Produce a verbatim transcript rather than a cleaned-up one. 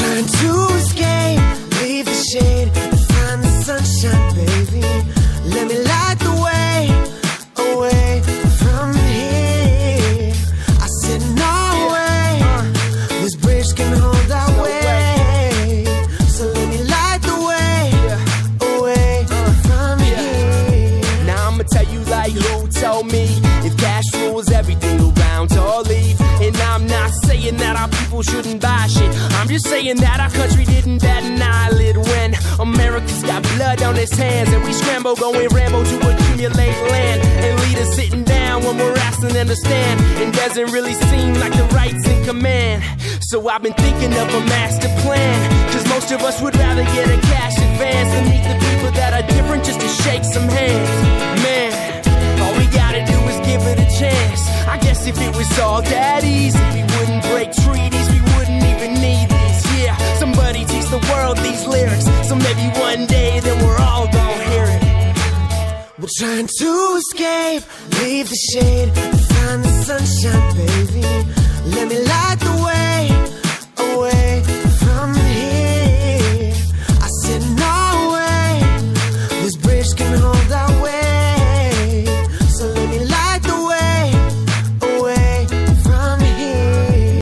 trying to escape, leave the shade and find the sunshine, baby. Let me light the way, away from here. I said no way, this bridge can hold our way. So let me light the way, away from here. Now I'ma tell you like who told me, if cash rules everything around, or leave. And I'm not saying that our people shouldn't buy shit, I'm just saying that our country didn't bat an eyelid when America's got blood on its hands, and we scramble going Rambo to accumulate land, and leaders sitting down when we're asked to understand, and doesn't really seem like the right's in command. So I've been thinking of a master plan, cause most of us would rather get a cash advance than meet the people that are different just to shake some hands. Man, all we gotta do is give it a chance. I guess if it was all that easy, we wouldn't break treaties, we wouldn't even need these. Yeah, somebody teach the world these lyrics, so maybe one day then we're all gonna hear it. We're trying to escape, leave the shade and find the sunshine, baby. Let me light the way,